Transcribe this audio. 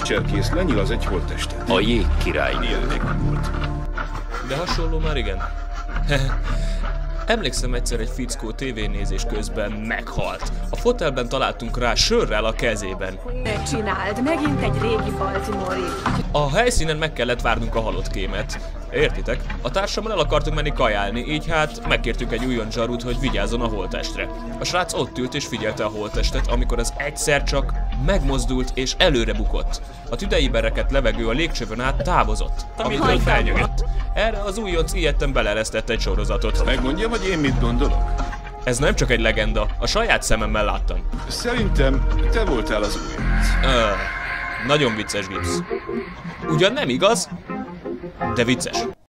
cserkész lenyilaz egy holttestet. A jég király. Ilyen még nem volt. De hasonló már igen. Emlékszem, egyszer egy fickó tévénézés közben meghalt. A fotelben találtunk rá sörrel a kezében. Ne csináld, megint egy régi Baltimore-i. A helyszínen meg kellett várnunk a halott kémet. Értitek? A társammal el akartunk menni kajálni, így hát megkértünk egy újon zsarút, hogy vigyázzon a holttestre. A srác ott ült és figyelte a holttestet, amikor az egyszer csak megmozdult és előre bukott. A tüdejében rekedt levegő a légcsövön át távozott, amitől felnyögött. Erre az újonc ijedten beleresztett egy sorozatot. Megmondjam, hogy én mit gondolok? Ez nem csak egy legenda, a saját szememmel láttam. Szerintem te voltál az újonc. Nagyon vicces, Gibbs. Ugyan nem igaz, de vicces.